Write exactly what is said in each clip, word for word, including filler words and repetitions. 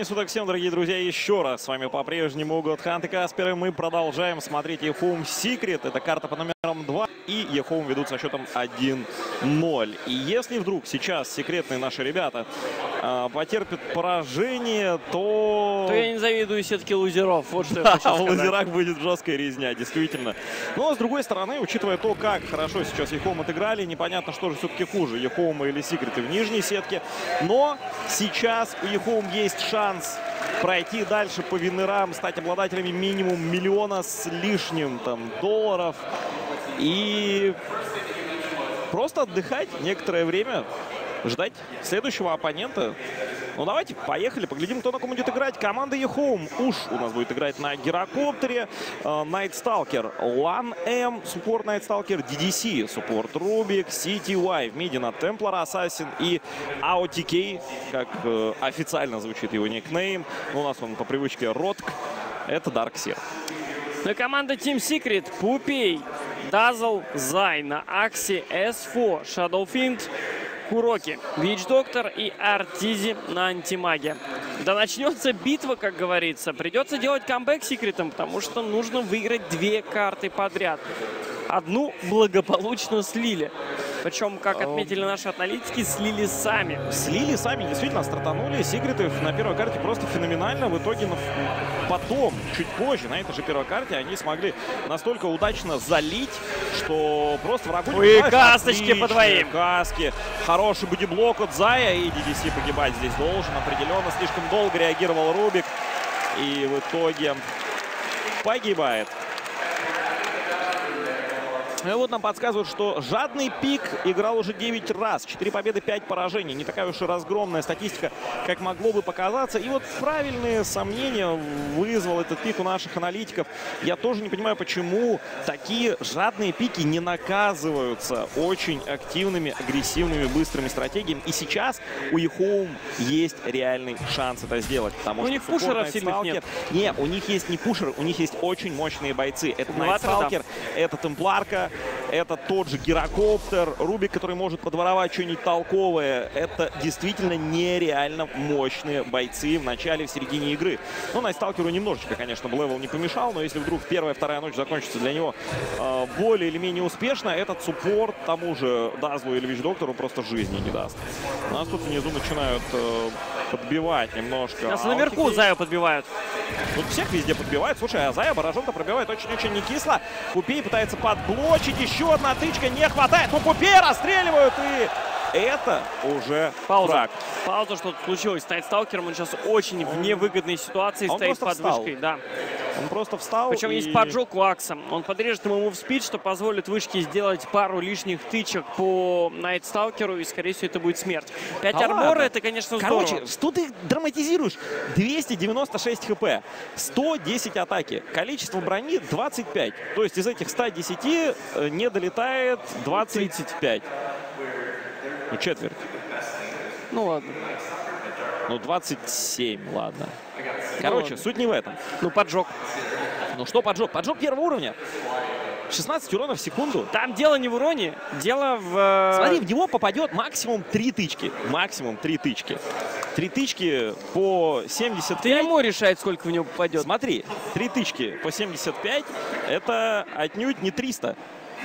времени суток всем, дорогие друзья, еще раз с вами по-прежнему Godhunt и Каспер, и мы продолжаем смотреть eHome Secret. Это карта по номерам два, и eHome ведут со счетом один ноль. И если вдруг сейчас секретные наши ребята э, потерпят поражение, то... То я не завидую сетке лузеров. Вот что да, я хочу в лузерах будет жесткая резня, действительно. Но, с другой стороны, учитывая то, как хорошо сейчас eHome отыграли, непонятно, что же все-таки хуже, eHome или секреты в нижней сетке. Но сейчас у eHome есть шанс пройти дальше по винерам, стать обладателями минимум миллиона с лишним там долларов и просто отдыхать некоторое время, ждать следующего оппонента. Ну давайте, поехали, поглядим, кто на ком будет играть. Команда eHome уж у нас будет играть на Гирокоптере, Night Stalker, лан эм, суппорт Night Stalker, ди ди си, суппорт Rubik, си ти уай, в миде на Templar Assassin и эй о ти кей, как э, официально звучит его никнейм. У нас он по привычке Ротк, это Darkseer. Ну и команда Team Secret, Пупей, Dazzle, Zai на Акси, эс фор, Shadowfiend, Куроки, Вич Доктор и Артизи на антимаге. Да начнется битва, как говорится. Придется делать камбэк секретом, потому что нужно выиграть две карты подряд. Одну благополучно слили. Причем, как отметили наши аналитики, слили сами. Слили сами, действительно, стартанули. Секреты на первой карте просто феноменально. В итоге ну, потом, чуть позже, на этой же первой карте, они смогли настолько удачно залить, что просто врагу не Ой, касточки по двоим. Каски. Хороший бодиблок от Зая, и ди ди си погибать здесь должен. Определенно, слишком долго реагировал Рубик. И в итоге погибает. И вот нам подсказывают, что жадный пик играл уже девять раз. четыре победы, пять поражений. Не такая уж и разгромная статистика, как могло бы показаться. И вот правильные сомнения вызвал этот пик у наших аналитиков. Я тоже не понимаю, почему такие жадные пики не наказываются очень активными, агрессивными, быстрыми стратегиями. И сейчас у eHome есть реальный шанс это сделать. Потому у что них пушеров сильных нет. Не, у них есть не пушеры, у них есть очень мощные бойцы. Это Night Stalker, это Темпларка. Это тот же Гирокоптер, Рубик, который может подворовать что-нибудь толковое. Это действительно нереально мощные бойцы в начале, в середине игры. Ну, Night Stalker'у немножечко, конечно, левел не помешал, но если вдруг первая, вторая ночь закончится для него э, более или менее успешно, этот суппорт тому же Дазлу или Вич Доктору просто жизни не даст. У нас тут внизу начинают э, подбивать немножко. Нас наверху Заю подбивают. Тут всех везде подбивают. Слушай, а Зая Баражон-то пробивает очень-очень не кисло. Пупей пытается подблочить. Еще одна тычка не хватает. Но Пупей расстреливают. И это уже Пауза. враг. Пауза, что-то случилось. С Сталкером он сейчас очень в невыгодной ситуации он стоит под встал. вышкой. Да. Он просто встал. Причем и... есть поджог у Акса. Он подрежет ему в спид, что позволит вышке сделать пару лишних тычек по Найт Сталкеру. И, скорее всего, это будет смерть. пять а армора, ладно. это, конечно, Короче, здорово. что ты драматизируешь? двести девяносто шесть хп, сто десять атаки, количество брони двадцать пять. То есть из этих ста десяти не долетает двадцать пять. Ну, четверть. Ну, ладно. Ну, двадцать семь, ладно. Короче, ну, суть не в этом. Ну, поджог. Ну, что поджог? Поджог первого уровня. шестнадцать уронов в секунду. Там дело не в уроне, дело в... Смотри, в него попадет максимум три тычки. Максимум три тычки. Три тычки по семьдесят пять. Ты ему решает, сколько в него попадет. Смотри, три тычки по семьдесят пять — это отнюдь не триста.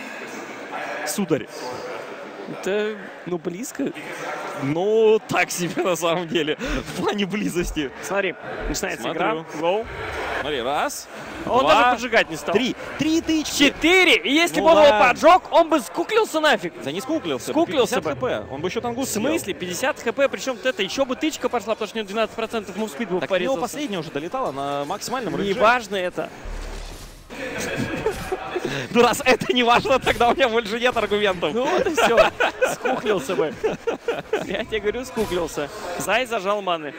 Сударь. Это, ну, близко. Ну, так себе на самом деле, в плане близости. Смотри, начинается Смотрю. игра. Гоу. Смотри, раз, Он два, даже поджигать не стал. Три. Три тычки. Четыре. И если Ну бы он его ладно. поджег, он бы скуклился нафиг. Да не скуклился. Скуклился бы. хп. Он бы еще тангус В смысле? пятьдесят хп, причем вот это еще бы тычка пошла, потому что у него двенадцать процентов мувспид был Так у него порезался. последняя уже долетала на максимальном рейнже. Неважно это. Ну раз это не важно, тогда у меня больше нет аргументов. Ну вот и все. Скуклился бы. Я тебе говорю, скуклился. Зай зажал маны.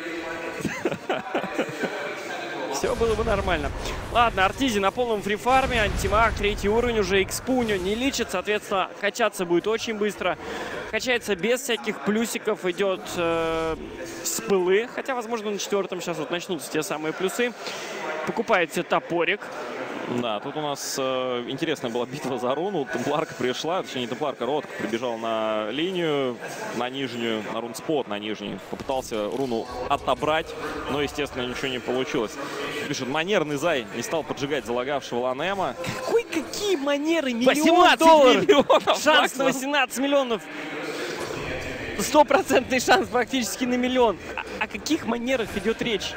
Все было бы нормально. Ладно, Артизи на полном фрифарме, антимаг, третий уровень уже, экспу у него не лечит, соответственно, качаться будет очень быстро. Качается без всяких плюсиков, идет э, с пылы, хотя, возможно, на четвертом сейчас вот начнутся те самые плюсы. Покупает себе топорик. Да, тут у нас э, интересная была битва за руну. Темпларка пришла, точнее не Темпларка, Ротка прибежал на линию, на нижнюю, на рунспот на нижний. Попытался руну отобрать, но, естественно, ничего не получилось. Пишет, манерный Зай не стал поджигать залагавшего Ланема. Какой, какие манеры? Миллион долларов! Миллионов шанс на восемнадцать миллионов. Стопроцентный шанс практически на миллион. О, о каких манерах идет речь?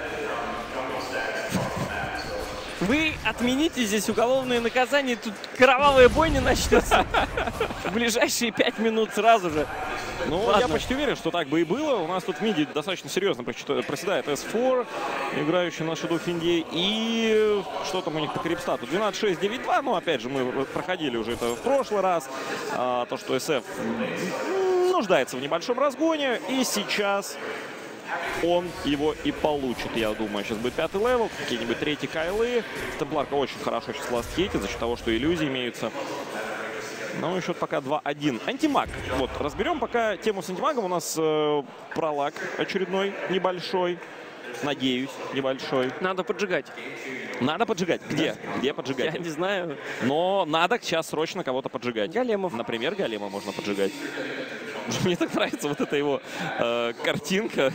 Вы отмените здесь уголовное наказание, тут кровавая бойня начнется в ближайшие пять минут сразу же. Ну, Ладно. Я почти уверен, что так бы и было. У нас тут в миде достаточно серьезно проседает эс четыре, играющий на Shadow Fiend. И что там у них по крипстату? двенадцать шесть девять два. Ну, опять же, мы проходили уже это в прошлый раз. А, то, что эс эф нуждается в небольшом разгоне. И сейчас он его и получит, я думаю. Сейчас будет пятый левел, какие-нибудь третьи кайлы. Темпларка очень хорошо сейчас ласт-хейтит за счет того, что иллюзии имеются. Ну, счет пока два один. Антимаг. Вот, разберем пока тему с антимагом. У нас э, пролаг очередной, небольшой. Надеюсь, небольшой. Надо поджигать. Надо поджигать. Где? Где поджигать? Я не знаю. Но надо сейчас срочно кого-то поджигать. Големов. Например, голема можно поджигать. Мне так нравится вот эта его э, картинка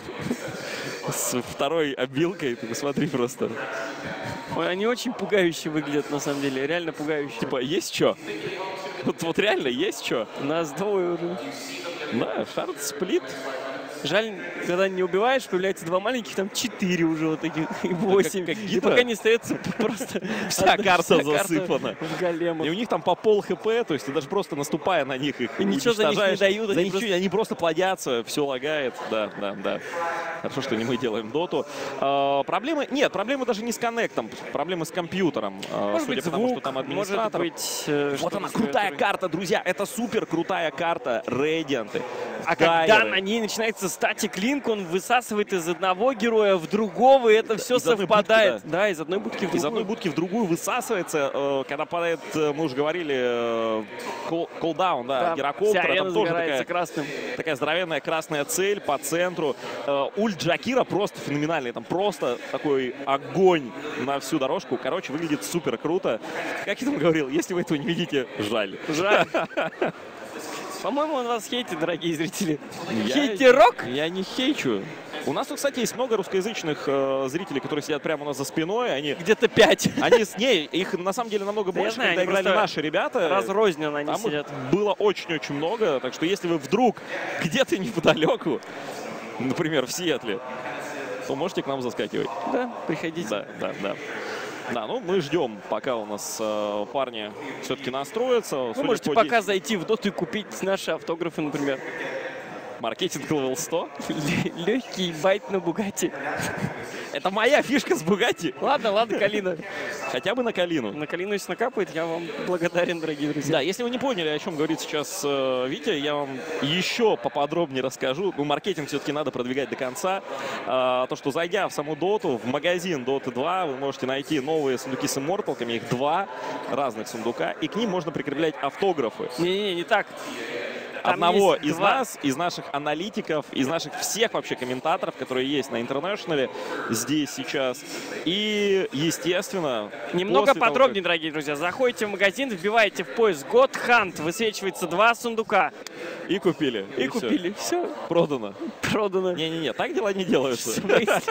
с второй обилкой. Ты посмотри просто. Ой, они очень пугающие выглядят, на самом деле. Реально пугающие. Типа, есть что? Вот, вот реально есть что? Нас двое уже. Да, шард сплит. Жаль, когда не убиваешь, появляется два маленьких, там четыре уже вот таких, и восемь. Как, как и пока не остается просто вся одна, карта вся засыпана. Карта в големах. И у них там по пол хп, то есть ты даже просто наступая на них их и ничего за них не дают. За они, них просто... они просто плодятся, все лагает. Да, да, да. Хорошо, что не мы делаем доту. А, проблемы... Нет, проблемы даже не с коннектом, проблемы с компьютером. Может Судя быть, по тому, звук, что там администратор. может быть, э, вот она, крутая это... карта, друзья. Это супер крутая карта. Рейдианты. А когда на ней начинается статик линк, он высасывает из одного героя в другого, и это да, все совпадает. Будки, да. да, из одной будки в другую. Из одной будки в другую высасывается. Э, когда падает, мы уже говорили, э, колдаун, да, да, гирокоптер. Там тоже такая, красным. такая здоровенная красная цель по центру. Э, ульт Джакира просто феноменальный. Там просто такой огонь на всю дорожку. Короче, выглядит супер круто. Как я там говорил, если вы этого не видите, жаль. Жаль. По-моему, он вас хейтит, дорогие зрители. Я, Хейтерок? Я не хейчу. У нас тут, кстати, есть много русскоязычных э, зрителей, которые сидят прямо у нас за спиной. Они где-то пять. Они с ней, их на самом деле намного да больше, знаю, когда играли наши ребята. Разрозненно они там сидят. Было очень-очень много. Так что если вы вдруг где-то неподалеку, например, в Сиэтле, то можете к нам заскакивать. Да, приходите. Да, да, да. Да, ну мы ждем, пока у нас э, парни все-таки настроятся. Вы можете пока десять... зайти в доту и купить наши автографы, например. Маркетинг левел сто. Легкий байт на Бугатти. Это моя фишка с Бугатти. Ладно, ладно, Калина. Хотя бы на Калину. На Калину, если накапает, я вам благодарен, дорогие друзья. Да, если вы не поняли, о чем говорит сейчас э, Витя, я вам еще поподробнее расскажу. Ну, маркетинг все-таки надо продвигать до конца. Э, то, что зайдя в саму доту, в магазин дота два, вы можете найти новые сундуки с имморталками. Их два разных сундука. И к ним можно прикреплять автографы. Не-не-не, не так. Одного из два. нас, из наших аналитиков, из наших всех вообще комментаторов, которые есть на Интернешнале здесь сейчас. И, естественно... Немного подробнее, того, как... дорогие друзья. Заходите в магазин, вбиваете в поиск God Hunt, высвечивается два сундука. И купили. И, и купили. Все. все. Продано. Продано. Не-не-не, так дела не делаются. У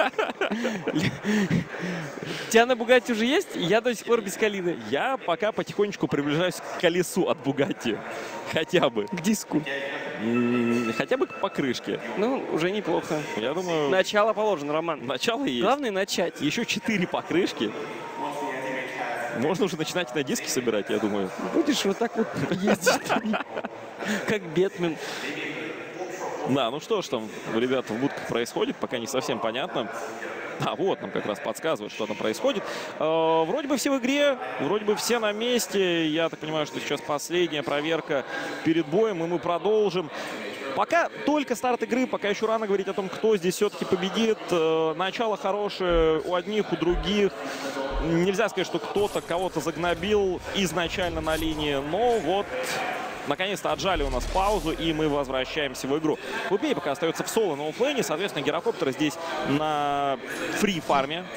тебя на Бугатти уже есть? Я до сих пор без Калины. Я пока потихонечку приближаюсь к колесу от Бугатти. Хотя бы. К диску. Хотя бы к покрышке. Ну, уже неплохо. Я думаю... Начало положено, Роман. Начало есть. Главное начать. Еще четыре покрышки. Можно уже начинать на диски собирать, я думаю. Будешь вот так вот ездить. Как Бэтмен. Да, ну что ж там, ребята, в будках происходит, пока не совсем понятно. А, вот нам как раз подсказывают, что там происходит. Э, вроде бы все в игре, вроде бы все на месте. Я так понимаю, что сейчас последняя проверка перед боем, и мы продолжим. Пока только старт игры, пока еще рано говорить о том, кто здесь все-таки победит. Э, начало хорошее у одних, у других. Нельзя сказать, что кто-то кого-то загнобил изначально на линии, но вот... Наконец-то отжали у нас паузу, и мы возвращаемся в игру. Пупей пока остается в соло на оффлейне. Соответственно, гирокоптеры здесь на фри-фарме.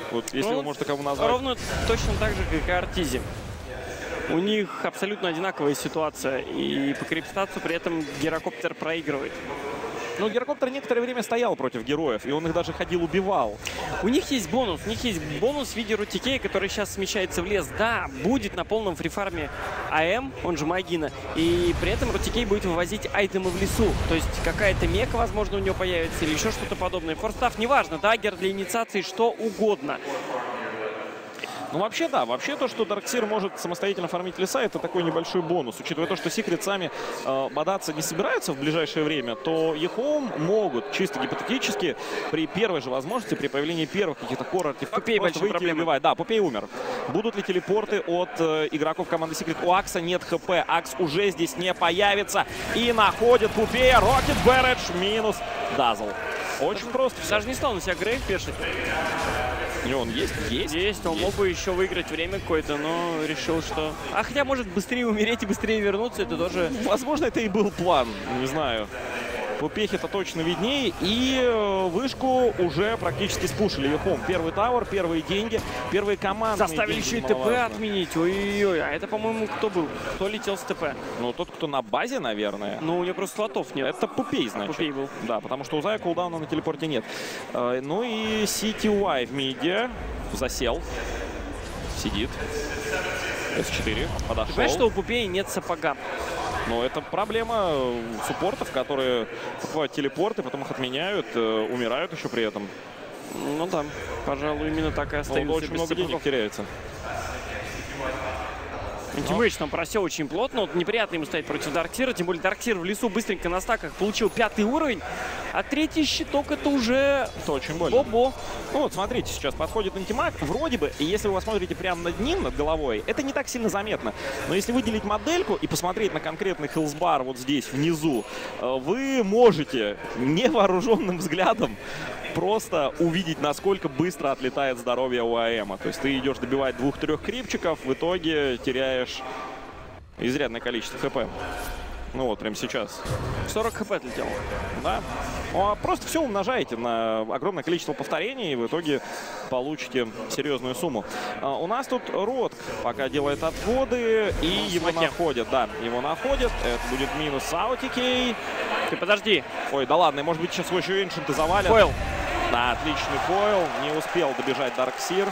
Вот если ну, вы можете кого назвать. Ровно точно так же, как и Артизи. У них абсолютно одинаковая ситуация. И по крипстатсу при этом Гирокоптер проигрывает. Ну, Гирокоптер некоторое время стоял против героев, и он их даже ходил, убивал. У них есть бонус. У них есть бонус в виде Рутикея, который сейчас смещается в лес. Да, будет на полном фрифарме АМ, он же Магина. И при этом Рутикей будет вывозить айтемы в лесу. То есть какая-то мека, возможно, у него появится или еще что-то подобное. Форстав, неважно, даггер для инициации, что угодно. Ну, вообще, да. Вообще, то, что Дарксир может самостоятельно фармить леса, это такой небольшой бонус. Учитывая то, что Секрет сами э, бодаться не собираются в ближайшее время, то Ехом могут, чисто гипотетически, при первой же возможности, при появлении первых каких-то кор-артефактов, просто выйти и убивать. Да, Пупей умер. Будут ли телепорты от э, игроков команды Секрет? У Акса нет ХП. Акс уже здесь не появится. И находит Пупея. Рокет Бэридж минус Дазл. Очень просто. Даже не стал на себя Грейв пешить. И он есть? Есть. Есть. Он есть. мог бы еще выиграть время какое-то, но решил, что... А хотя, может, быстрее умереть и быстрее вернуться, это тоже... Возможно, это и был план. Не знаю. Пупехи-то точно виднее. И вышку уже практически спушили Ехом. Первый тауэр, первые деньги, первые команды. Заставили еще и ТП отменить. Ой-ой-ой. А это, по-моему, кто был? Кто летел с ТП? Ну, тот, кто на базе, наверное. Ну, у него просто слотов нет. Это Пупей, значит. Пупей был. Да, потому что у Зая кулдауна на телепорте нет. Ну и си ти уай в миде. Засел. Сидит. эс четыре подошел. Ты понимаешь, что у Пупея нет сапога? Но это проблема суппортов, которые покупают телепорты, потом их отменяют, э, умирают еще при этом. Ну да, пожалуй, именно так и остаются. Ну, очень много сапогов. денег теряется. Ультимейдж там просел очень плотно. Вот неприятно ему стоять против Дарксира. Тем более Дарксир в лесу быстренько на стаках получил пятый уровень. А третий щиток это уже... Это очень больно. Бобо. Ну вот, смотрите, сейчас подходит антимаг. Вроде бы, и если вы посмотрите прямо над ним, над головой, это не так сильно заметно. Но если выделить модельку и посмотреть на конкретный хелсбар вот здесь, внизу, вы можете невооруженным взглядом просто увидеть, насколько быстро отлетает здоровье у АЭМа. То есть ты идешь добивать двух-трех крипчиков, в итоге теряешь изрядное количество хп. Ну вот, прямо сейчас. сорок хп отлетело. Да. Ну, просто все умножаете на огромное количество повторений, и в итоге получите серьезную сумму. А, у нас тут Ротк пока делает отводы, и ну, его смоке. находят. Да, его находят. Это будет минус Аутикей. Ты подожди. Ой, да ладно, может быть, сейчас его еще Эншенты завалят. Фойл. Да, отличный фойл. Не успел добежать Дарксир.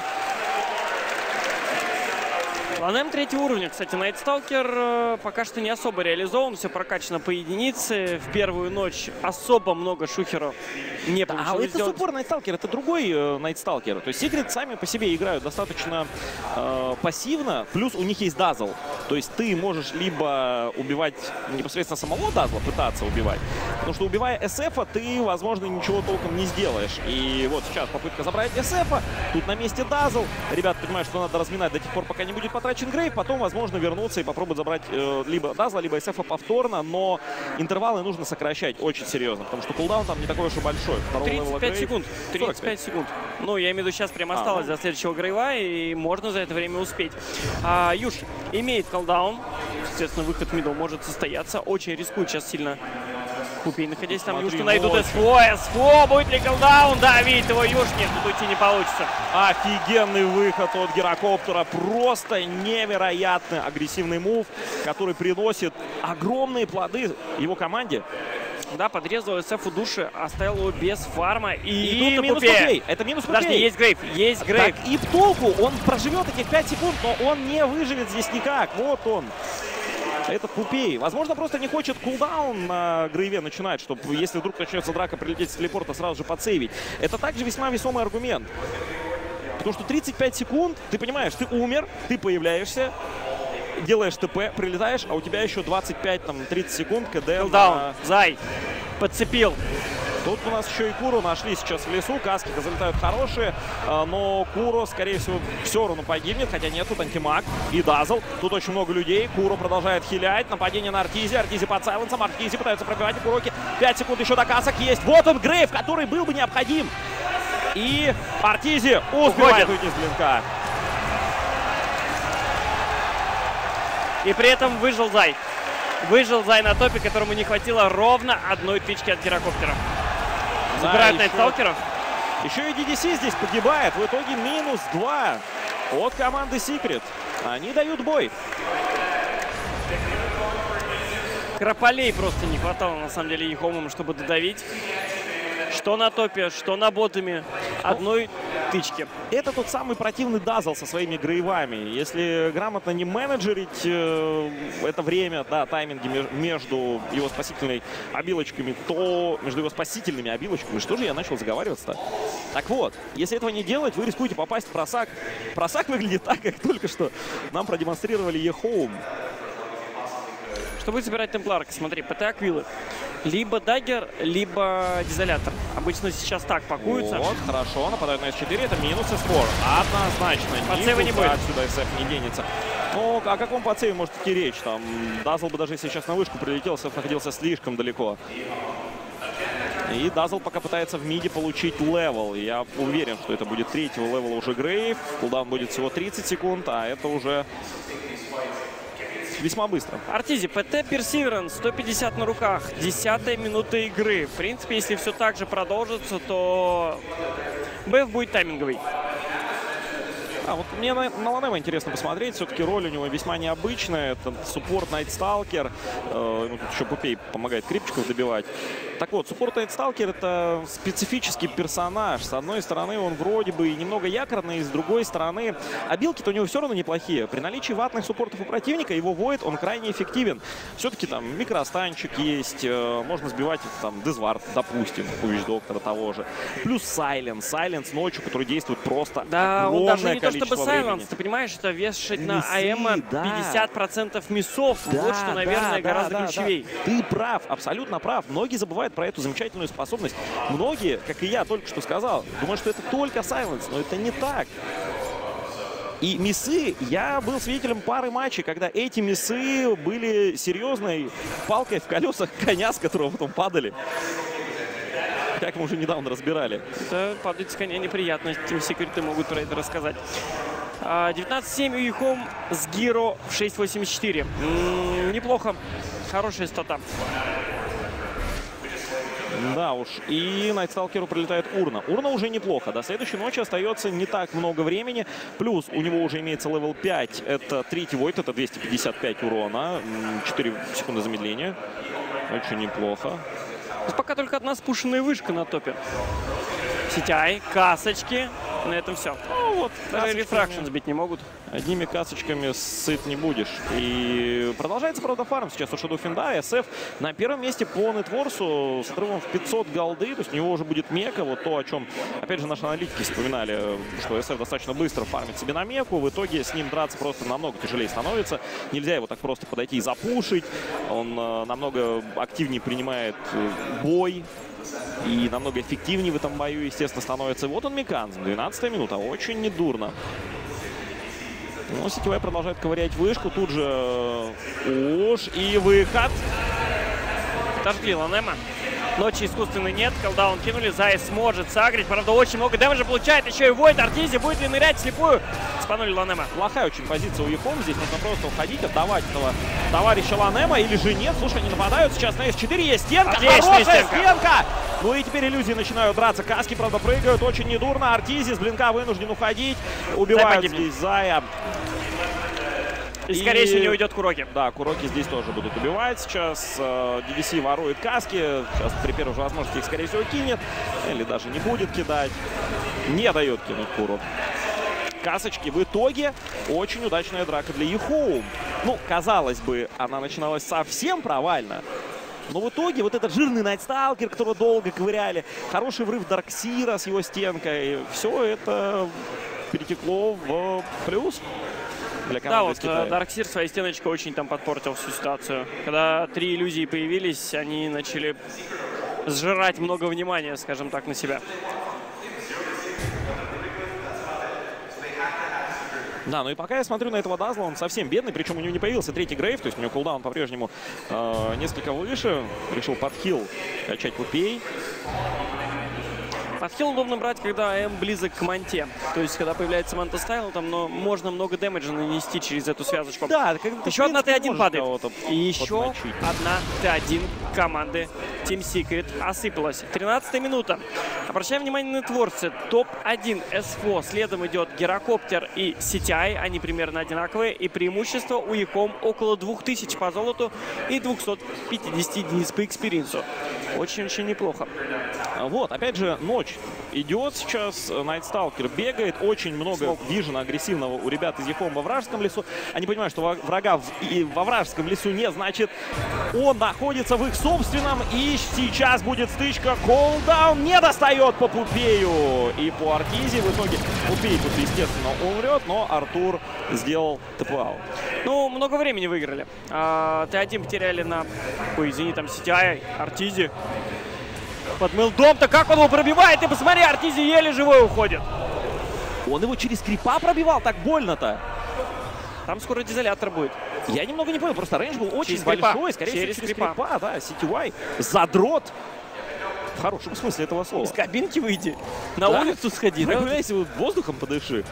План третьего уровня, кстати, Найтсталкер пока что не особо реализован, все прокачано по единице. В первую ночь особо много шухеров не получилось А это сделать. суппорт Найтсталкер, это другой э, Найтсталкер. То есть Секрет сами по себе играют достаточно э, пассивно, плюс у них есть Дазл. То есть ты можешь либо убивать непосредственно самого Дазла, пытаться убивать, потому что убивая эс-эфа, ты, возможно, ничего толком не сделаешь. И вот сейчас попытка забрать эс-эфа, тут на месте Дазл. Ребята понимают, что надо разминать до тех пор, пока не будет потрачен Грейв, потом, возможно, вернуться и попробовать забрать э, либо Дазла, либо эс-эфа повторно, но интервалы нужно сокращать очень серьезно, потому что кулдаун там не такой уж и большой. тридцать пять секунд. тридцать пять секунд. Ну, я имею в виду, сейчас прям осталось а, ну. до следующего Грейва, и можно за это время успеть. А, Юж имеет колдаун. Естественно, выход в мидл может состояться. Очень рискует сейчас сильно Пупей, находясь там. Юшки найдут СФО. СФО, будет ли колдаун? Да, видит его Юж. Нет, тут уйти не получится. Офигенный выход от Гирокоптера. Просто невероятно агрессивный мув, который приносит огромные плоды его команде. Да, подрезал эс-эф у души, оставил его без фарма. И, и минус Пупей. Это минус Пупей. Подожди, есть Грейв, есть Грейв. Так, и в толку он проживет этих пять секунд, но он не выживет здесь никак. Вот он. Этот Пупей. Возможно, просто не хочет кулдаун на Грейве начинать, чтобы, если вдруг начнется драка, прилететь с телепорта, сразу же подсейвить. Это также весьма весомый аргумент. Потому что тридцать пять секунд, ты понимаешь, ты умер, ты появляешься, делаешь ТП, прилетаешь, а у тебя еще двадцать пять тридцать секунд КД. Кулдаун, на... Зай, подцепил. Тут у нас еще и Куру нашли сейчас в лесу. Каски-то залетают хорошие, но Куру, скорее всего, все равно погибнет. Хотя нет, тут антимаг и Дазл. Тут очень много людей. Куру продолжает хилять. Нападение на Артизи. Артизи под сайленсом. Артизи пытаются пробивать Куроки. пять секунд еще до касок есть. Вот он, Грейв, который был бы необходим. И Артизи успевает уйти с блинка. И при этом выжил Зай. Выжил Зай на топе, которому не хватило ровно одной тычки от Гирокоптера. Забирают Найтсталкеров. Еще и ди ди си здесь погибает. В итоге минус два от команды Secret. Они дают бой. Крополей просто не хватало, на самом деле, Ехомам, чтобы додавить. Что на топе, что на ботами. Одной тычки. Это тот самый противный Дазл со своими грейвами. Если грамотно не менеджерить э, это время, да, тайминги меж, между его спасительными обилочками, то между его спасительными обилочками, что же я начал заговариваться-то? Так вот, если этого не делать, вы рискуете попасть в просак. Просак выглядит так, как только что нам продемонстрировали Ехоум. Что будет собирать Темпларка? Смотри, ПТ Аквилы. Либо Даггер, либо Дизолятор. Обычно сейчас так пакуются. Вот, хорошо, нападают на эс четыре, это минус эс четыре. Однозначно. По сейву не будет. Отсюда эс эф не денется. Ну, о каком по сейву может идти речь? Там Дазл бы даже если сейчас на вышку прилетел, эс эф находился слишком далеко. И Дазл пока пытается в миде получить левел. Я уверен, что это будет третьего левела уже Грейв. Кулдаун будет всего тридцать секунд, а это уже весьма быстро. Артизи, ПТ Персиверанс, сто пятьдесят на руках, десятая минута игры. В принципе, если все так же продолжится, то БФ будет тайминговый. А вот мне на, на Ланема интересно посмотреть. Все-таки роль у него весьма необычная. Это суппорт Найтсталкер. Э, ну, тут еще Пупей помогает крипчиков добивать. Так вот, суппорт Найтсталкер — это специфический персонаж. С одной стороны, он вроде бы немного якорный, с другой стороны, обилки-то у него все равно неплохие. При наличии ватных суппортов у противника, его Void, он крайне эффективен. Все-таки там микростанчик есть, э, можно сбивать там Дезвард, допустим, у Вичдоктора того же. Плюс Сайленс. Сайленс ночью, который действует просто да, огромное он даже не то чтобы времени. Сайленс, ты понимаешь, это вешать на Миссы, АЭМа да. пятьдесят процентов миссов. Да, вот что, наверное, да, гораздо да, ключевей. Да. Ты прав, абсолютно прав. Многие забывают про эту замечательную способность. Многие, как и я только что сказал, думают, что это только Сайленс, но это не так. И миссы, я был свидетелем пары матчей, когда эти миссы были серьезной палкой в колесах коня, с которого потом падали. Как мы уже недавно разбирали. Это падать с коня неприятно. Team Secret могут про это рассказать. девятнадцать семь у Ехом с Гиро в шесть восемьдесят четыре. М-м, неплохо. Хорошая стата. Да уж. И Найтсталкеру прилетает Урна. Урна уже неплохо. До следующей ночи остается не так много времени. Плюс у него уже имеется левел пять. Это третий Void. Это двести пятьдесят пять урона. четыре секунды замедления. Очень неплохо. Пока только одна спушенная вышка на топе. Сетяй, касочки. На этом все. Ну, вот, даже рефракшн сбить не могут. Одними касочками сыт не будешь. И продолжается, правда, фарм сейчас у Shadow Fiend. эс эф на первом месте по нетворсу с отрывом в пятьсот голды. То есть у него уже будет мека. Вот то, о чем, опять же, наши аналитики вспоминали, что эс эф достаточно быстро фармит себе на меку. В итоге с ним драться просто намного тяжелее становится. Нельзя его так просто подойти и запушить. Он э, намного активнее принимает э, бой. И намного эффективнее в этом бою, естественно, становится. Вот он, Миканз. двенадцатая минута. Очень недурно. Ну, сетевая продолжает ковырять вышку. Тут же уж и выход. Подожди, Ланема. Ночи искусственной нет. Колдаун кинули. Зайс сможет сагрить. Правда, очень много дэмэджа получает. Еще и Void. Артизи будет ли нырять слепую? Спанули Ланема. Плохая очень позиция у Ехом. Здесь нужно просто уходить, отдавать этого товарища Ланема. Или же нет. Слушай, они нападают. Сейчас на эс четыре есть стенка. Отличная Хорошая стенка. стенка. Ну и теперь иллюзии начинают драться. Каски, правда, прыгают. Очень недурно. Артизи с блинка вынужден уходить. Убивают здесь Зая. И, и скорее всего не уйдет Куроки. Да, Куроки здесь тоже будут убивать. Сейчас э, ди ди си ворует каски. Сейчас при первой же возможности их, скорее всего, кинет. Или даже не будет кидать. Не дает кинуть Куру. Касочки. В итоге очень удачная драка для Ехоум. Ну, казалось бы, она начиналась совсем провально. Но в итоге вот этот жирный Найтсталкер, которого долго ковыряли, хороший врыв Дарксира с его стенкой, все это перетекло в плюс. Да, вот Дарксир своей стеночкой очень там подпортил всю ситуацию. Когда три иллюзии появились, они начали сжирать много внимания, скажем так, на себя. Да, ну и пока я смотрю на этого Дазла, он совсем бедный, причем у него не появился третий Грейв, то есть у него кулдаун по-прежнему э, несколько выше. Решил подхил качать Пупей. Подхил удобно брать, когда АМ близок к манте. То есть, когда появляется манта стайл, там но можно много дэмэджа нанести через эту связочку. Да, еще одна Т один падает. И еще подмочить. одна Т один команды Team Secret осыпалась. тринадцатая минута. Обращаем внимание на творцы. топ один эс эф о. Следом идет Герокоптер и си ти ай. Они примерно одинаковые. И преимущество у Ехом около двух тысяч по золоту и двухсот пятидесяти единиц по экспириенсу. Очень-очень неплохо. Вот, опять же, ночь идет сейчас. Найтсталкер бегает. Очень много вижена агрессивного у ребят из Ехом во вражеском лесу. Они понимают, что врага в, и во вражеском лесу не значит. Он находится в их собственном. И сейчас будет стычка. Колдаун не достает по Пупею и по Артизе. В итоге Пупей тут, естественно, умрет. Но Артур сделал ТП-аут. Ну, много времени выиграли. А, Т один потеряли на... Ой, извини, там си ти ай, Артизи. Подмыл дом-то, как он его пробивает? Ты посмотри, Артизи еле живой уходит. Он его через крипа пробивал, так больно-то. Там скоро дизолятор будет. Я немного не понял, просто рейндж был очень через большой. Крипа. Скорее через всего, через крипа. крипа, да, си ти ай. Задрот. В хорошем смысле этого слова. Из кабинки выйди. На да? улицу сходи. Да? Прогуляйся, вот воздухом подыши.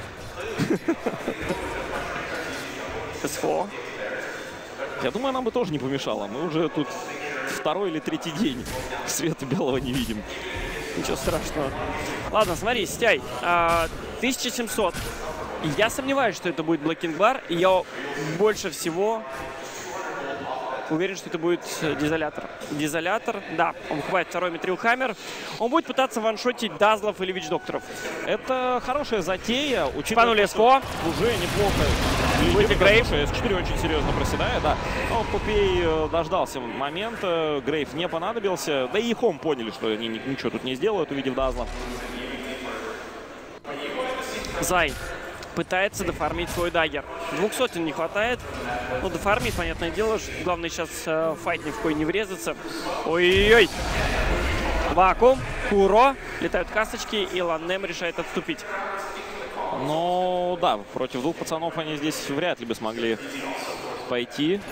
эс эф о. Я думаю, нам бы тоже не помешало. Мы уже тут второй или третий день света белого не видим. Ничего страшного. Ладно, смотри, Стяй. А, тысяча семьсот. Я сомневаюсь, что это будет Блэкинг Бар. И я больше всего уверен, что это будет дизолятор. Дизолятор, да. Он выхватит второй Митрил Хаммер. Он будет пытаться ваншотить Дазлов или Вич-докторов. Это хорошая затея. Панули эс эф о. Уже неплохо. Будет Грейв. эс четыре очень серьезно проседает, да. Но Пупей дождался момента. Грейв не понадобился. Да и Ехом поняли, что они ничего тут не сделают, увидев Дазла. Зай пытается дофармить свой даггер. двух сотен не хватает. Ну, дофармить, понятное дело. Главное сейчас э, файт ни в кой не врезаться. Ой-ой-ой. Вакуум. Куро. Летают касточки, и Ланнем решает отступить. Ну, да, против двух пацанов они здесь вряд ли бы смогли пойти.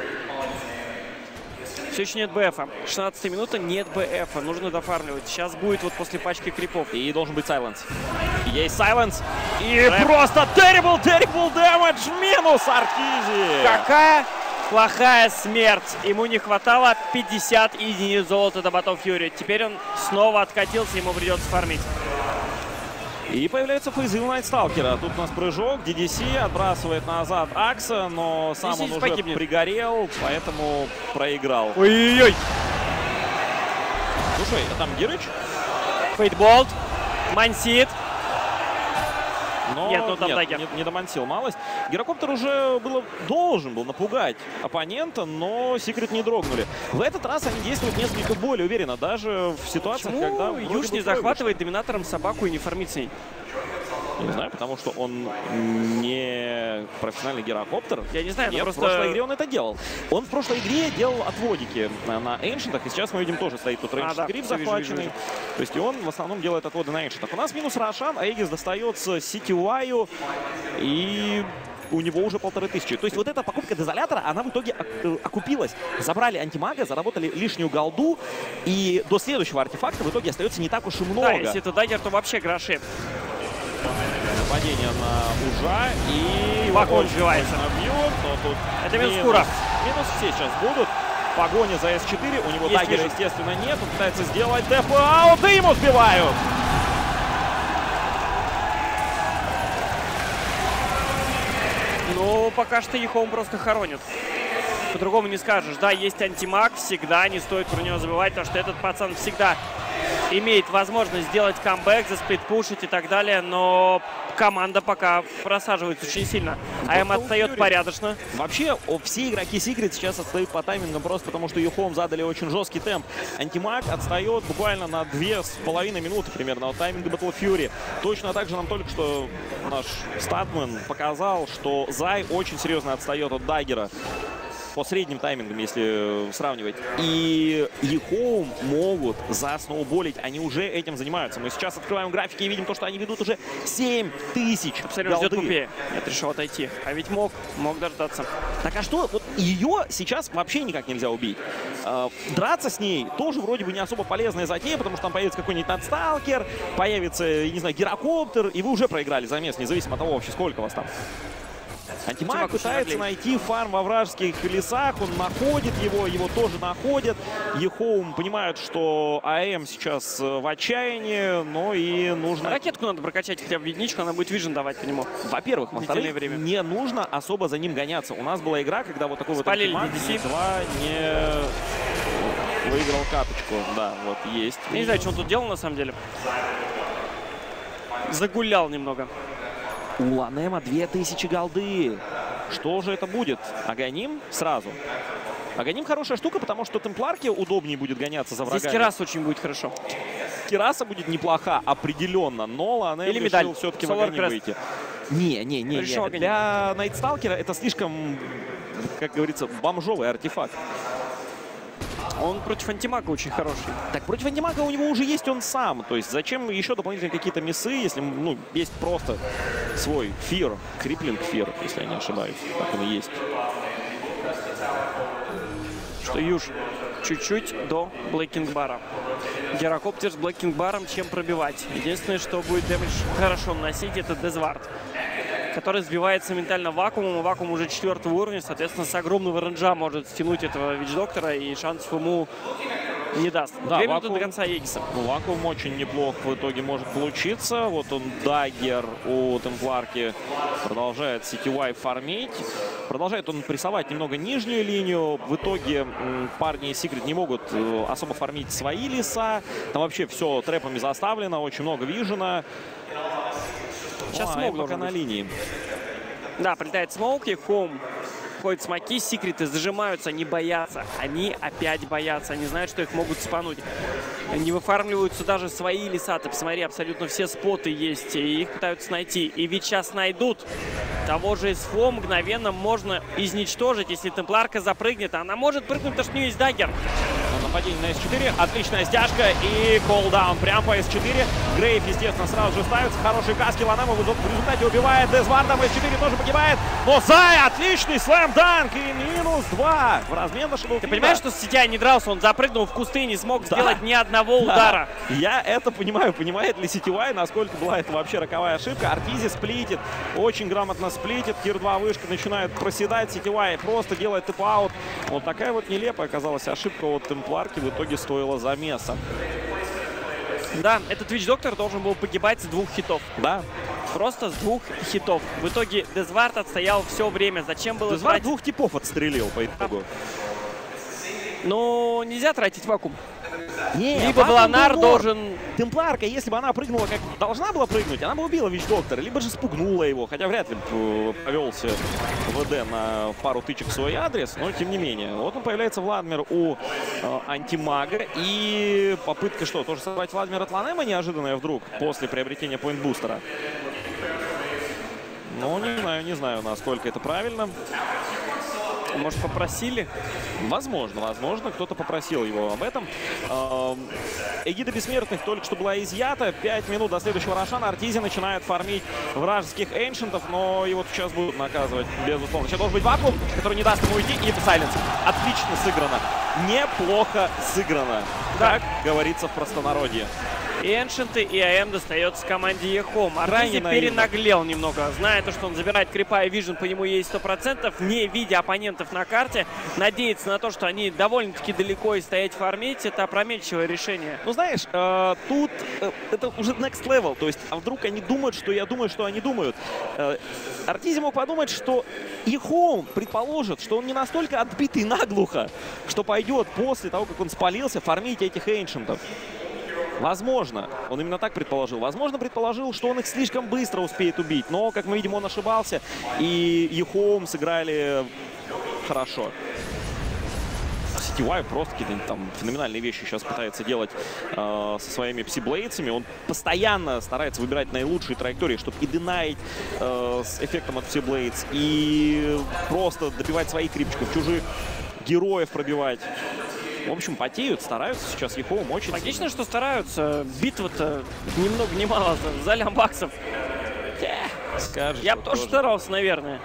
Все еще нет БФа. шестнадцатая минута, нет БФа. Нужно дофармливать. Сейчас будет вот после пачки крипов. И должен быть сайленс. Есть сайленс. И Рэп. просто terrible, terrible damage. Минус Артизи. Какая плохая смерть. Ему не хватало пятьдесят единиц золота до Battle Fury. Теперь он снова откатился, ему придется фармить. И появляются фейзы у Найтсталкера. Тут у нас прыжок. ди ди си отбрасывает назад Акса, но сам Здесь он уже погибнет. пригорел, поэтому проиграл. Ой-ой-ой. Слушай, а там Гирыч? Фейтболт. Мансит. Но Нет, ну там нет, даггер. не, не домансил малость. Герокоптер уже было, должен был напугать оппонента, но Секрет не дрогнули. В этот раз они действуют несколько более уверенно, даже в ситуациях, Почему когда... Юж не захватывает доминатором собаку и не фармит с ней? Не знаю, потому что он не профессиональный герокоптер. Я не знаю, но Нет, просто... в прошлой игре он это делал. Он в прошлой игре делал отводики на Эншентах, и сейчас мы видим, тоже стоит тут Рейндж А, да, Скрип все, вижу, захваченный. вижу, То есть и он в основном делает отводы на Эншентах. У нас минус Рошан, а Эгис достается си ти ай, и у него уже полторы тысячи. То есть вот эта покупка дезолятора, она в итоге окупилась. Забрали антимага, заработали лишнюю голду, и до следующего артефакта в итоге остается не так уж и много. Да, если это даггер, то вообще гроши. Нападение на Ужа, и Вакуум сбивается. Бьет, но тут Это минус Кура. Минус все сейчас будут. Погоня за эс четыре, у него Есть даггера, вижу. естественно, нет. Он пытается сделать ТП-аут, и ему сбивают. Ну, пока что Ехом просто хоронит. По-другому не скажешь. Да, есть антимаг, всегда не стоит про него забывать, потому что этот пацан всегда имеет возможность сделать камбэк, засплитпушить и так далее, но команда пока просаживается очень сильно. АМ отстает порядочно. Вообще, все игроки Secret сейчас отстают по таймингам просто потому, что Ехом задали очень жесткий темп. Антимаг отстает буквально на две с половиной минуты примерно от тайминга Battle Fury. Точно так же нам только что наш статмен показал, что Зай очень серьезно отстает от даггера. По средним таймингам, если сравнивать. И Ехоум могут засноуболить. Они уже этим занимаются. Мы сейчас открываем графики и видим то, что они ведут уже семь тысяч Абсолютно ждет Пупея. Нет, решил отойти. А ведь мог, мог дождаться. Так а что? Вот ее сейчас вообще никак нельзя убить. Э, драться с ней тоже вроде бы не особо полезная затея, потому что там появится какой-нибудь Найтсталкер, появится, я не знаю, Герокоптер, и вы уже проиграли замес, независимо от того вообще, сколько вас там. Антимаг пытается найти фарм во вражеских лесах, он находит его, его тоже находят. Ехоум понимает, что АМ сейчас в отчаянии, но и нужно... Ракетку надо прокачать хотя бы в единичку, она будет вижен давать по нему. Во-первых, во-вторых, время. не нужно особо за ним гоняться. У нас была игра, когда вот такой Спалили вот Антимаг два не выиграл каточку. Да, вот есть. Я не знаю, что он тут делал на самом деле. Загулял немного. У Ланема две тысячи голды. Что же это будет? Аганим сразу. Аганим хорошая штука, потому что темпларке удобнее будет гоняться за врагами. Здесь Керас очень будет хорошо. Кераса будет неплоха, определенно. Но Ланем Или решил все-таки в Аганим выйти. Не, не, не, не. Для Найтсталкера это слишком, как говорится, бомжовый артефакт. Он против антимага очень хороший. Так, против антимага у него уже есть он сам. То есть зачем еще дополнительные какие-то миссы, если, ну, есть просто свой фир, криплинг фир, если я не ошибаюсь. Так он и есть. Что Юж чуть-чуть до Блэкинг-бара. Герокоптер с Блэкинг-баром чем пробивать. Единственное, что будет дэмэдж хорошо наносить, это Дезвард, который сбивается ментально вакуумом. Вакуум уже четвертого уровня, соответственно, с огромного ренджа может стянуть этого Вич-доктора, и шансов ему не даст. Да, Две вакуум, минуты до конца Егиса. Ну, вакуум очень неплох в итоге может получиться. Вот он, даггер у темпларки, продолжает сетевай фармить. Продолжает он прессовать немного нижнюю линию. В итоге парни из Secret не могут особо фармить свои леса. Там вообще все трэпами заставлено, очень много вижена. Сейчас О, смог пока на линии. Да, прилетает смоук, и Хоум входит смоки, секреты зажимаются, они боятся. Они опять боятся, они знают, что их могут спануть. Они выфармливаются даже свои леса. Ты посмотри, абсолютно все споты есть, и их пытаются найти. И ведь сейчас найдут. Того же СФО мгновенно можно изничтожить, если темпларка запрыгнет. Она может прыгнуть, потому что у нее есть даггер. Нападение на эс четыре. Отличная стяжка и колдаун прям по эс четыре. Грейв, естественно, сразу же ставится. Хорошие каски. Ланема в результате убивает Дезвардом. эс четыре тоже погибает. Но Зай, отличный слэм-данк. И минус два в размен на Шадоу. Ты понимаешь, что Сетя не дрался? Он запрыгнул в кусты и не смог да. сделать ни одного удара. Да. Я это понимаю. Понимает ли Сетевай, насколько была это вообще роковая ошибка. Артизи сплитит. Очень грамотно сплитит. Тир два вышка начинает проседать. Сетевай просто делает тэп-аут. Вот такая вот нелепая оказалась ошибка от темпларки. В итоге стоило замеса. Да, этот Вич-доктор должен был погибать с двух хитов. Да. Просто с двух хитов. В итоге Дезвард отстоял все время. Зачем было Дезвард тратить... двух типов отстрелил по итогу. Ну, нельзя тратить вакуум. Не, либо Бланар должен... Темпларка, если бы она прыгнула, как должна была прыгнуть, она бы убила Вич-доктора, либо же спугнула его. Хотя вряд ли повелся ВД на пару тычек в свой адрес, но тем не менее. Вот он появляется Владимир у э, антимага. И попытка что, тоже собрать Владимира от Ланема неожиданная вдруг после приобретения поинт-бустера. Ну, не знаю, не знаю, насколько это правильно. Может, попросили? Возможно, возможно, кто-то попросил его об этом. Эгида Бессмертных только что была изъята. пять минут до следующего Рошана. Артизи начинает фармить вражеских эншентов, но его сейчас будут наказывать, безусловно. Сейчас должен быть вакуум, который не даст ему уйти. И это сайленс. Отлично сыграно. Неплохо сыграно. Как говорится в простонародье. И эншенты, и АМ достается команде Ехом. Артизи перенаглел немного, зная то, что он забирает крипа и вижен, по нему есть сто процентов, не видя оппонентов на карте, надеяться на то, что они довольно-таки далеко и стоять фармить, это опрометчивое решение. Ну, знаешь, э, тут э, это уже next level, то есть, а вдруг они думают, что я думаю, что они думают. Э, Артизи мог подумать, что Ехом предположит, что он не настолько отбитый наглухо, что пойдет после того, как он спалился, фармить этих эншентов. Возможно, он именно так предположил. Возможно, предположил, что он их слишком быстро успеет убить. Но, как мы видим, он ошибался. И Ехом сыграли хорошо. Сетевай просто какие-то там феноменальные вещи сейчас пытается делать э, со своими пси-блейдсами. Он постоянно старается выбирать наилучшие траектории, чтобы и динаить э, с эффектом от пси-блейдс, и просто добивать своих крипчиков, чужих героев пробивать. В общем, потеют, стараются сейчас Ехом очень. Логично, что стараются. Битва-то ни много ни мало за лям баксов. Скажешь, я бы тоже старался, наверное.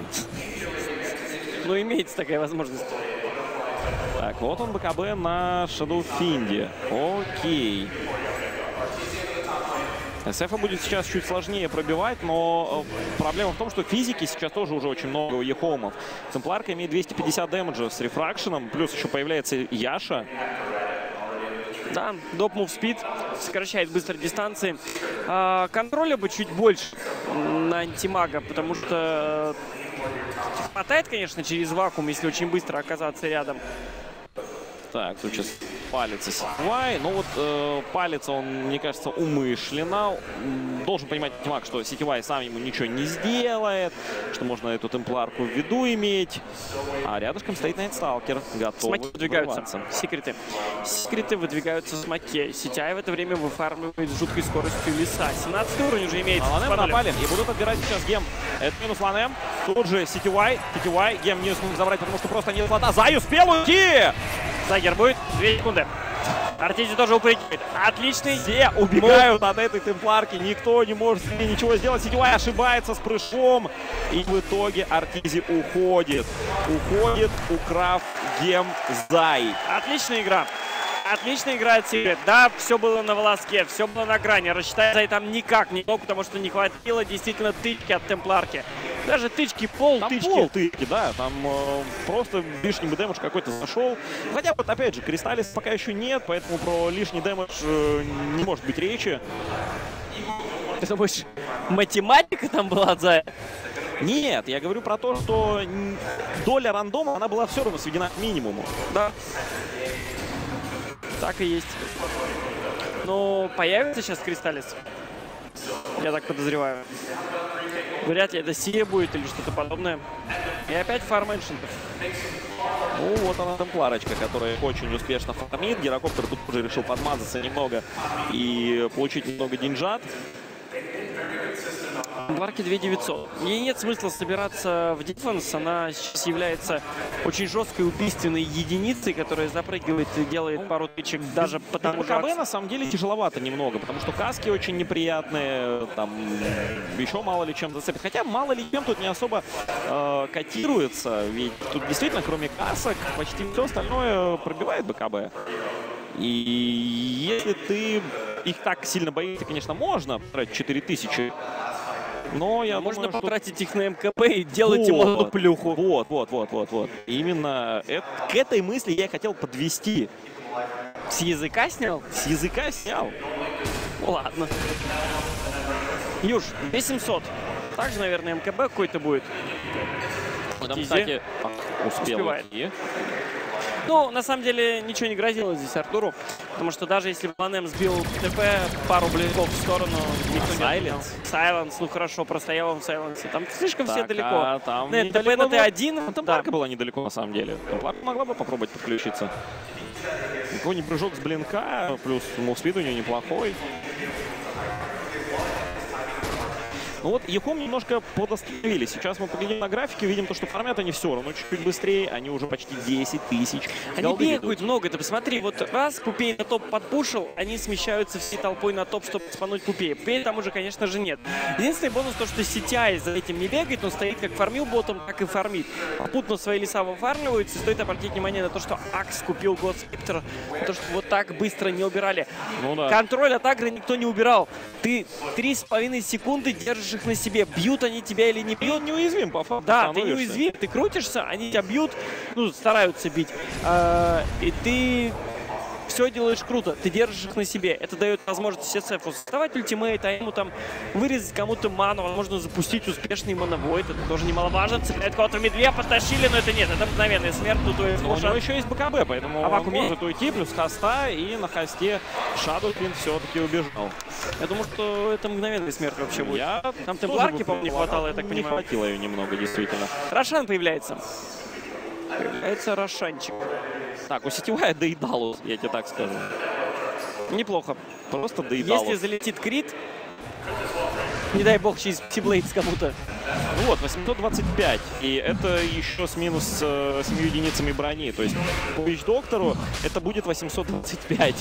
Но имеется такая возможность. Так, вот он БКБ на Шадоу Финде. Окей. эс эф будет сейчас чуть сложнее пробивать, но проблема в том, что физики сейчас тоже уже очень много у Ехоумов. Темпларка имеет двести пятьдесят дэмэджа с рефракшеном, плюс еще появляется Яша. Да, доп мув спид сокращает быстро дистанции. А, контроля бы чуть больше на антимага, потому что хватает, конечно, через вакуум, если очень быстро оказаться рядом. Так, тут сейчас палится Ситивай. Но вот э, палится он, мне кажется, умышленно. Должен понимать Тимак, что Ситивай сам ему ничего не сделает, что можно эту темпларку в виду иметь. А рядышком стоит Найтсталкер, готовый выдвигаются. Секреты. Секреты выдвигаются с Маке. Ситяй в это время выфармливает с жуткой скоростью леса. семнадцатый уровень уже имеет. А Ланэм напали и будут отбирать сейчас гем. Это минус Ланэм. Тут же Ситивай. Ситивай. Гем не смог забрать, потому что просто нет флота. Зай успел уйти! Загер будет. Две секунды. Артизи тоже упрыгивает. Отличный. Все убегают от этой темпларки. Никто не может себе ничего сделать. Ситивай ошибается с прыжком. И в итоге Артизи уходит. Уходит, украв гем Зай. Отличная игра. Отлично играет Секрет. Да, все было на волоске, все было на грани. Рассчитать Зай там никак не мог, потому что не хватило действительно тычки от темпларки. Даже тычки, пол там тычки. Пол тычки, да. Там э, просто лишний бы дэмэдж какой-то зашел. Хотя вот опять же, Кристаллис пока еще нет, поэтому про лишний дэмэдж э, не может быть речи. Ты думаешь, математика там была от Зая? Нет, я говорю про то, что доля рандома, она была все равно сведена к минимуму. Да. Так и есть. Но появится сейчас Кристаллис? Я так подозреваю. Вряд ли это Сия будет или что-то подобное. И опять фарм эншентов. Ну, вот она темпларочка, которая очень успешно фармит. Гирокоптер тут уже решил подмазаться немного и получить немного деньжат. Темпларки две тысячи девятьсот. Ей нет смысла собираться в дефенс. Она сейчас является очень жесткой убийственной единицей, которая запрыгивает и делает пару тычек даже по тому же. БКБ на самом деле тяжеловато немного, потому что каски очень неприятные, там еще мало ли чем зацепит. Хотя мало ли чем тут не особо э, котируется, ведь тут действительно кроме касок почти все остальное пробивает БКБ. И если ты их так сильно боишься, конечно, можно тратить четыре тысячи. Но я Можно думаю, потратить что... их на МКП и делать вот, ему одну плюху. Вот, вот, вот, вот, вот. Именно это, к этой мысли я хотел подвести. С языка снял? С языка снял. Ладно. Юж, две тысячи семьсот. Также, наверное, МКБ какой-то будет. Там, кстати, успел идти. Ну, на самом деле, ничего не грозило здесь Артуру. Потому что даже если Ланэм сбил ТП, пару блинков в сторону, никто не отменял. Сайленс, ну хорошо, простоял он в Сайленсе. Там слишком так, все далеко. А, там Нет, ТП на Т один. Там Темпларка была недалеко, на самом деле. Темпларка могла бы попробовать подключиться. Какой-нибудь прыжок с блинка, плюс мувспид у нее неплохой. Ну вот, Ехом немножко подостановили. Сейчас мы поглядим на графике, видим то, что фармят они все равно чуть-чуть быстрее. Они уже почти десять тысяч. Они бегают много. Ты посмотри, вот раз Пупей на топ подпушил, они смещаются всей толпой на топ, чтобы спануть Пупея. Пупея там уже, конечно же, нет. Единственный бонус то, что Ситяй за этим не бегает, он стоит как фармил ботом, так и фармит. Попутно свои леса выфармливаются. Стоит обратить внимание на то, что Акс купил God Scepter. То, что вот так быстро не убирали. Ну, да. Контроль от агро никто не убирал. Ты три с половиной секунды держишь их на себе. Бьют они тебя или не бьют? Ты неуязвим, по факту. Да, ты неуязвим, ты крутишься, они тебя бьют, ну, стараются бить. А, и ты все делаешь круто, ты держишь их на себе. Это дает возможность эс эфу создавать ультимейт, а ему там вырезать кому-то ману, возможно, запустить успешный моновойд. Это тоже немаловажно. Цепляет кого-то в медве, потащили, но это нет, это мгновенная смерть. Тут у него еще есть БКБ, поэтому а он может уйти, плюс хоста, и на хосте Shadowfiend все-таки убежал. Я думаю, что это мгновенная смерть вообще будет. Я там темпларки, по-моему, не хватало, я так понимаю. Не хватило ее немного, действительно. Рошан появляется. Появляется Рошанчик. Так, у сетевая доедалус, я тебе так скажу. Неплохо. Просто доедалус. Если залетит крит, не дай бог, через Псиблейдс кому-то. Ну вот, восемьсот двадцать пять. И это еще с минус э, семью единицами брони. То есть по Вич-доктору это будет восемьсот двадцать пять.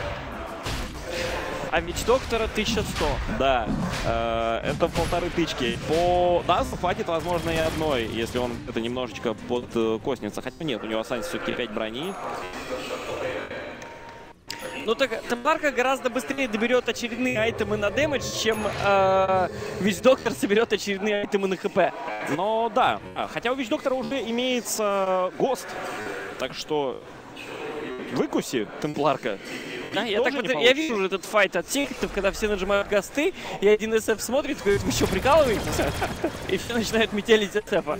А Вич-доктора тысяча сто. Да, э, это полторы тычки. По Дазу хватит, возможно, и одной, если он это немножечко подкоснется. Хотя нет, у него останется все-таки пять брони. Ну так Темпларка гораздо быстрее доберет очередные айтемы на дэмэдж, чем э, Вич Доктор соберет очередные айтемы на хп. Но да, хотя у Вич Доктора уже имеется Гост, так что выкуси, Темпларка. Да, я, так вот, я вижу уже этот файт от секретов, когда все нажимают гасты, и один эс эф смотрит, говорит, вы что, прикалываетесь? И все начинают метелить эс эфа.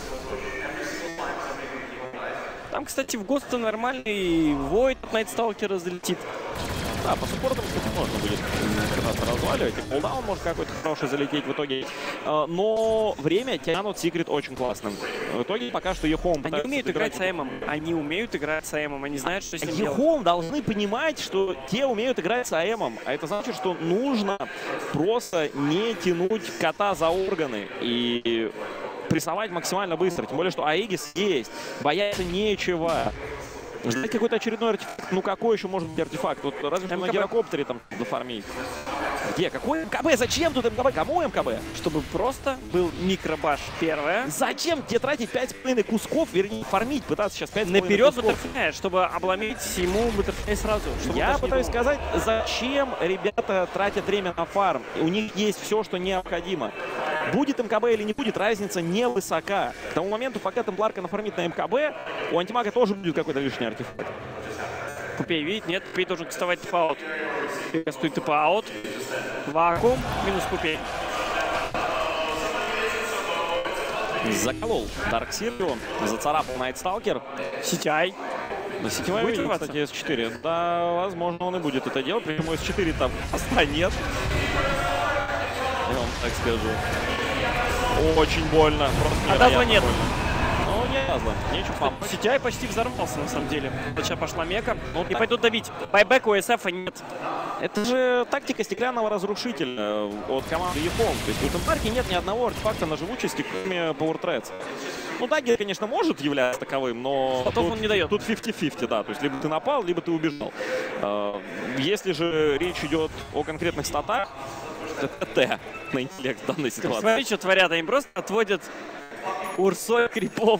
Там, кстати, в Госта нормальный Войд от Найтсталкера залетит. Да, по суппортам, кстати, можно будет пытаться разваливать. И колдаун может какой-то хороший залететь в итоге. Но время тянут Секрет очень классным. В итоге пока что Ехом Они умеют играть с АМом. Они умеют играть с АМом. Они знают, что с ним делать. Ехом должны понимать, что те умеют играть с АМом. А это значит, что нужно просто не тянуть кота за органы и прессовать максимально быстро. Тем более, что Аегис есть. Бояться нечего. Ждать какой-то очередной артефакт. Ну какой еще может быть артефакт? Вот разве что на гирокоптере там дофармить. Где? Какой МКБ? Зачем тут МКБ? Кому МКБ? Чтобы просто был микробаш первое. Зачем тебе тратить пять с половиной кусков, вернее, фармить, пытаться сейчас пять с половиной наперед кусков? Баттерфляй, чтобы обломить ему Баттерфляй сразу. Я пытаюсь сказать, зачем ребята тратят время на фарм? У них есть все, что необходимо. Будет МКБ или не будет, разница невысока. К тому моменту, пока Темпларка нафармит на МКБ, у Антимага тоже будет какой-то лишний артефакт. Пупей видит, нет, Пупей должен кастовать тп-аут. Кастует тп-аут. Вакуум, минус Пупей. Заколол Дарксир его, зацарапал Найтсталкер. Сетяй. На сетевой видит, кстати, эс четыре. Да, возможно, он и будет это делать. Причем эс четыре там поста нет. Я вам так скажу. Очень больно. Просто а дазла нет. Больно. Ну, не дазла. Нечего помочь. Сетяй почти взорвался, на самом деле. Сейчас пошла мека. Ну, и так... пойдут давить. Байбек у эс эфа нет. Это же тактика стеклянного разрушителя от команды Ехом. То есть у Темпларки нет ни одного артефакта на живучести, кроме Power Threads. Ну, Даггер, конечно, может являться таковым, но тут, он не дает. Тут пятьдесят на пятьдесят, да. То есть либо ты напал, либо ты убежал. Если же речь идет о конкретных статах, это Т на интеллект в данной ситуации. Смотри, что творят. Они просто отводят урсой крипов.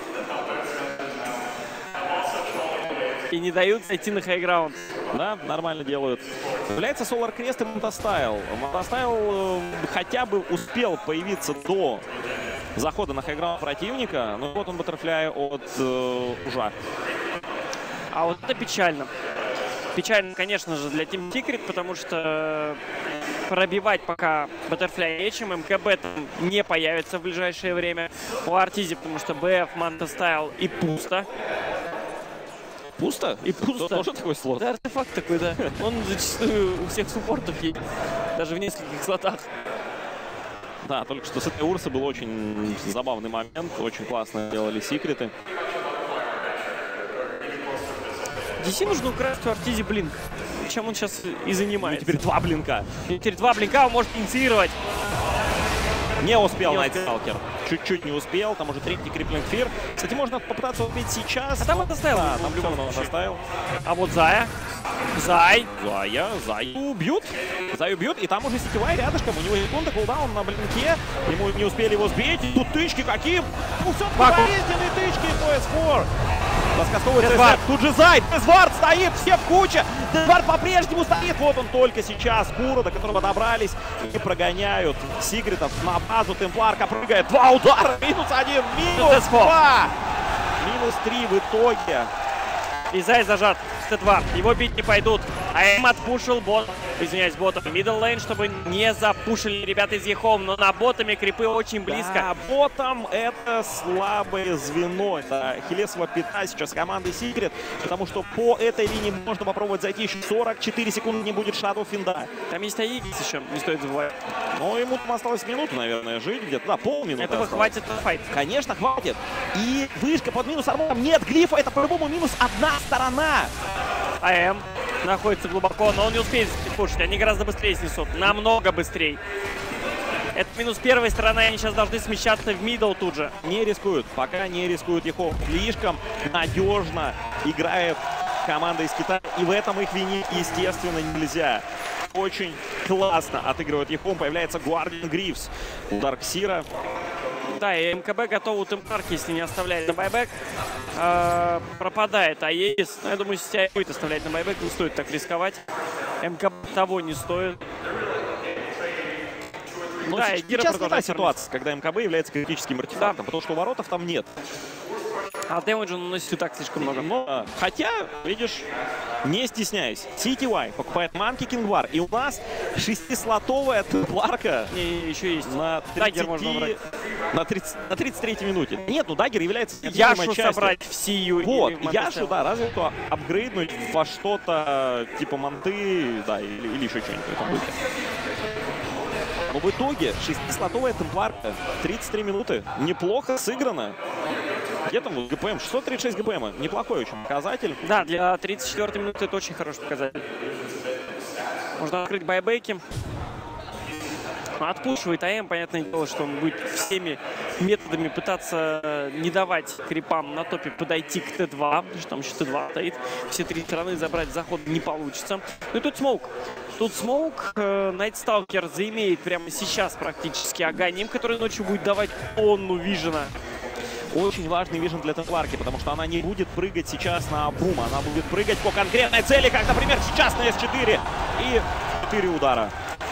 И не дают зайти на хайграунд. Да, нормально делают. Появляется Solar Crest и Мотостайл. Мотостайл э, хотя бы успел появиться до захода на хайграунд противника. Но вот он Баттерфляй от э, Ужа. А вот это печально. Печально, конечно же, для Team Secret, потому что пробивать пока Баттерфляй нечем. МКБ там не появится в ближайшее время у Артизи, потому что БФ, Мотостайл и пусто. Пусто? И пусто. Тоже такой слот? Да, артефакт такой, да. Он зачастую у всех суппортов есть. Даже в нескольких слотах. Да, только что с этой Урсы был очень забавный момент. Очень классно делали секреты. ди си нужно украсть у Артизи блинк. Чем он сейчас и занимается. Ну, теперь два блинка. И теперь два блинка он может инициировать. Не успел Найтсталкер. Чуть-чуть не успел. Там уже третий криплинг фир. Кстати, можно попытаться убить сейчас. А там он доставил. Да, там в любом случае доставил. А вот Зая. Зай. Зая. Заю убьют. Заю убьют. И там уже сетевая рядышком. У него секунда кулдаун на блинке. Ему не успели его сбить. Тут тычки какие. Ну все, болезненные тычки. по эс четыре. Раскастовывает Десвард. Тут же Зай. Десвард стоит. Все в куче. Десвард по-прежнему стоит. Вот он только сейчас. Кура, до которого добрались. И прогоняют Секретов на базу. Темпларка прыгает. Два удара. Минус один. Минус два. Минус три в итоге. И Зай зажат. тэ два. Его бить не пойдут. А Эм отпушил бот. Извиняюсь, ботом. Мидл лейн, чтобы не запушили ребята из Ехом. Но на ботами крипы очень близко. Да, ботом это слабое звено. Это ахиллесова пята сейчас команды Секрет. Потому что по этой линии можно попробовать зайти еще сорок четыре секунды. Не будет Shadow Fiend. Там есть Аегис еще, не стоит забывать. Но ему там осталось минуту, наверное, жить где-то. Да, полминуты. Этого осталось. хватит на файт. Конечно, хватит. И вышка под минус армором. Нет глифа. Это по-любому минус одна сторона. АМ находится глубоко, но он не успеет пушить. Они гораздо быстрее снесут. Намного быстрее. Это минус первой стороны. Они сейчас должны смещаться в мидл тут же. Не рискуют. Пока не рискуют Ехом. Слишком надежно играет команда из Китая. И в этом их винить, естественно, нельзя. Очень классно отыгрывает Ехом. Появляется Guardian Грифс у Дарксира. Да, и МКБ готовы темпларки, если не оставляет на байбек, э, пропадает. А ЕИС, ну, я думаю, если тебя будет оставлять на байбек, не стоит так рисковать. МКБ того не стоит. Но да, сейчас, сейчас не та ситуация, когда МКБ является критическим артефактом, да. потому что у воротов там нет. А дэмэджа наносит и так слишком много. Но, хотя, видишь, не стесняюсь, си ти уай покупает Monkey King War, и у нас шестислотовая темпларка не, еще есть. На Даггер можно брать. На, тридцать, на тридцать третьей минуте. Нет, ну Даггер является Яшу частью. собрать в Сию. Вот, Яшу, да, разве что апгрейднуть во что-то типа манты, да, или, или еще что-нибудь в этом духе. Но в итоге шестислотовая темпларка, тридцать три минуты, неплохо сыграно. Где там вот ГПМ? шестьсот тридцать шесть ГПМ. Неплохой очень показатель. Да, для тридцать четвёртой минуты это очень хороший показатель. Можно открыть байбеки. Отпушивает АМ, понятное дело, что он будет всеми методами пытаться не давать крипам на топе подойти к Т два, потому что там еще Т два стоит. Все три стороны забрать заход не получится. Ну и тут смоук. Тут смоук. Найтсталкер заимеет прямо сейчас практически Аганим, который ночью будет давать тонну вижена. Очень важный вижен для темпларки, потому что она не будет прыгать сейчас на бум, она будет прыгать по конкретной цели, как, например, сейчас на эс четыре. И четыре удара.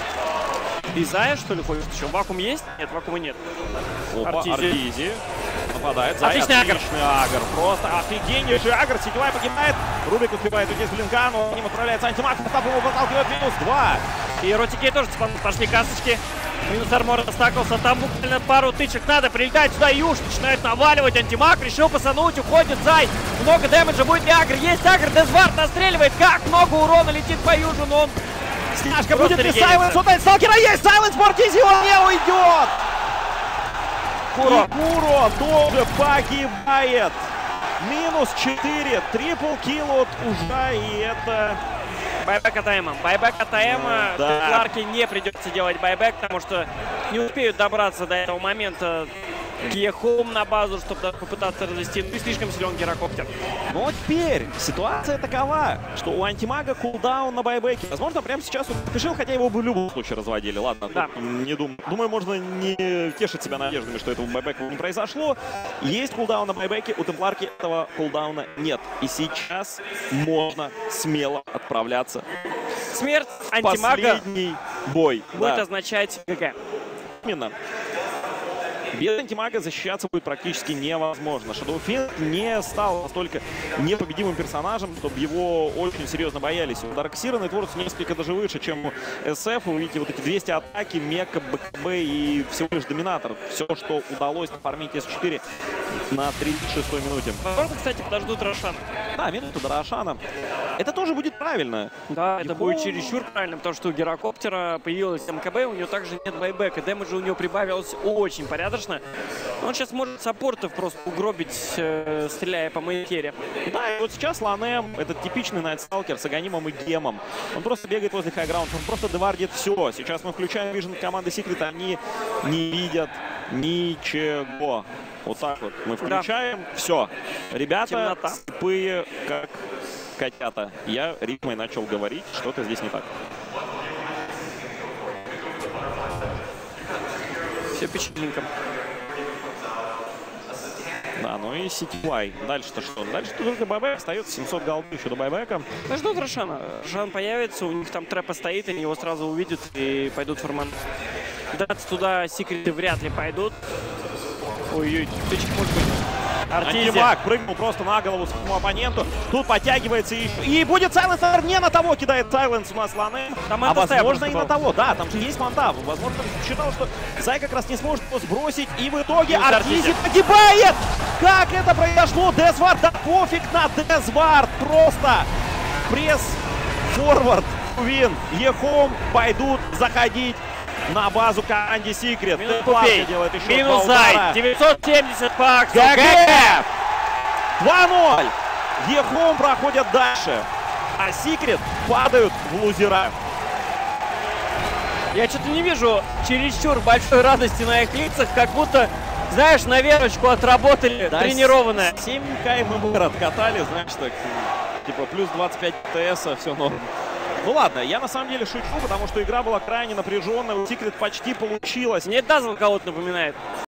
Изая, что ли, ходит еще? Вакуум есть? Нет, вакуума нет. Опа, Артизи. Артизи. Нападает. Зай. Отличный агр. Отличный агр. Просто офигеннейший агр. Сетевая погибает. Рубик успевает уйти с блинка, но ним отправляется антимаг. Потап его выталкивает минус два. И ротики тоже пошли касочки. Минус армор стакался. Там буквально пару тычек надо. Прилетает сюда Юж. Начинает наваливать. Антимаг решил посануть. Уходит Зай. Много дэмэджа будет ли агр. Есть агр. Дезвард настреливает. Как много урона летит по Южу, но он... Стяжка будет ли Сайленс? У Найтсталкера есть Сайленс. Мортизи, он не уйдет. Куро. И Куро тоже погибает. Минус четыре. Трипл килл от Ужа. И это... Байбек от АМа. Байбек от АМа. Да. Темпларке не придется делать байбек, потому что не успеют добраться до этого момента Киехом на базу, чтобы попытаться развести. Ну и слишком силен гирокоптер. Но теперь ситуация такова, что у антимага кулдаун на байбеке. Возможно, прямо сейчас он решил, хотя его бы в любом случае разводили. Ладно, да. не дум... думаю, можно не тешить себя надеждами, что этого байбека не произошло. Есть кулдаун на байбеке, у темпларки этого кулдауна нет. И сейчас можно смело отправляться. Смерть антимага Последний бой. Будет да. означать ГГ. Именно. Без антимага защищаться будет практически невозможно. Shadow Fiend не стал настолько непобедимым персонажем, чтобы его очень серьезно боялись. У Дарксира Найтворс несколько даже выше, чем у эс эф. Вы видите вот эти двести атаки, мека, БКБ и всего лишь доминатор. Все, что удалось нафармить эс четыре на тридцать шестой минуте. Возможно, кстати, подождут Рошана. Да, минуту до Рошана. Это тоже будет правильно. Да, это Его... будет чересчур правильно, потому что у гирокоптера появилась МКБ, у него также нет байбека. Дэмэджа у него прибавилось очень порядочно. Он сейчас может саппортов просто угробить, э, стреляя по мейнкере. Да, и вот сейчас Ланем, этот типичный Найтсталкер с Аганимом и Гемом. Он просто бегает возле хайграунд, он просто девардит все. Сейчас мы включаем вижен команды Secret, они не видят ничего. Вот так вот мы включаем, да. Все. Ребята темнота. Слепые, как котята. Я ритмой начал говорить, что-то здесь не так. Все печальненько. Да, ну и си ти уай. Дальше-то что? Дальше-то только байбек. Остается семьсот голды еще до байбека. Ну, ждут Рошана. Рошан появится, у них там трэпа стоит, они его сразу увидят и пойдут в форман. Даться туда секреты вряд ли пойдут. Ой-ой, тычек может быть. Антимаг прыгнул просто на голову своему оппоненту. Тут подтягивается и, и будет Сайленс. Не на того кидает Сайленс у нас Ланем. А возможно и на того. Да, там же есть манта. Возможно, считал, что Зай как раз не сможет его сбросить. И в итоге Артизи погибает. Как это произошло? Дезвард, да пофиг на Дезвард. Просто пресс-форвард. Вин, Ехом пойдут заходить на базу команде Secret. Минус Зай. девятьсот семьдесят паксов. ГГ! два ноль. Ехом проходят дальше. А Secret падают в лузера. Я что-то не вижу чересчур большой радости на их лицах. Как будто, знаешь, на верочку отработали, да, тренированное. семь км откатали, знаешь, так, типа плюс двадцать пять ТС, все норм. Ну ладно, я на самом деле шучу, потому что игра была крайне напряженная. У Secret почти получилось. Мне Дазл кого-то напоминает.